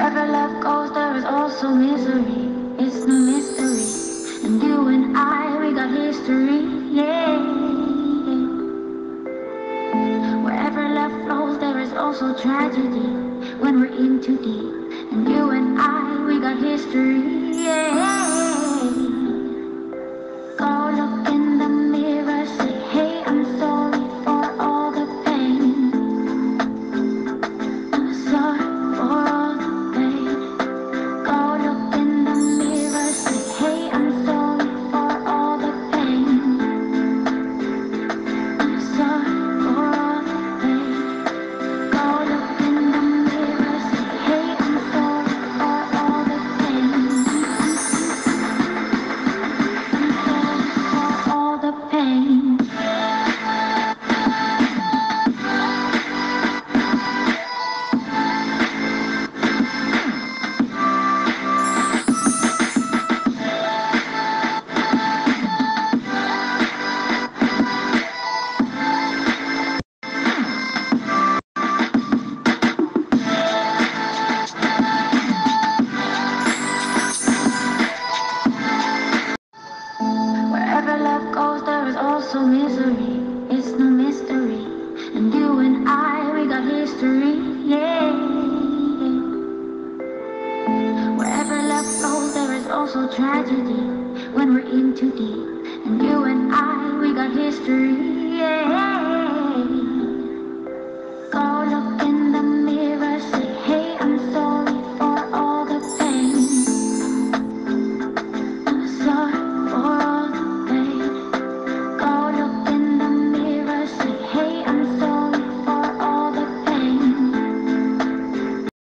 Wherever love goes, there is also misery. It's no mystery. And you and I, we got history. Yeah. Wherever love flows, there is also tragedy. When we're in too deep. And you and I, we got history. Yeah. Go look in the mirror, say, hey, I'm sorry for all the pain. I'm sorry for all the pain. Go look in the mirror, say, hey, I'm sorry for all the pain. I'm sorry for all the pain. Go look in the mirror, say, hey, I'm sorry for all the pain. I'm sorry for all the pain. Wherever love goes, there is also misery. It's no mystery. And you and I, we got history. Yeah. Wherever love flows, there is also tragedy. When we're in too deep. And you and I, we got history. Yeah.